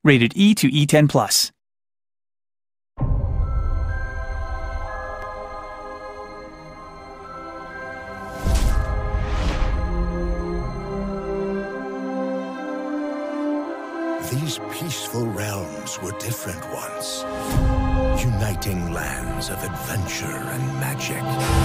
Rated E to E10 plus. These peaceful realms were different once, uniting lands of adventure and magic.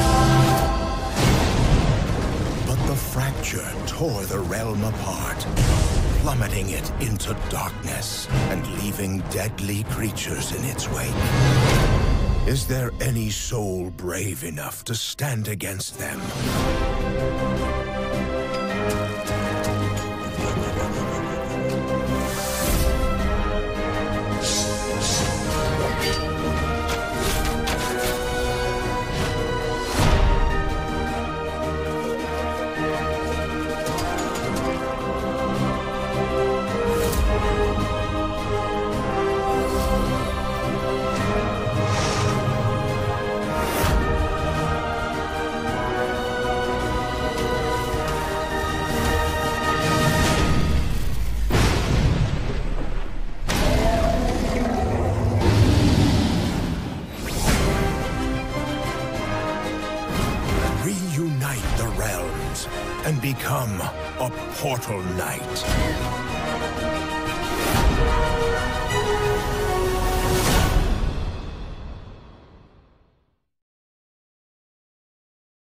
But the fracture tore the realm apart, plummeting it into darkness and leaving deadly creatures in its wake. Is there any soul brave enough to stand against them? Reunite the realms and become a Portal Knight.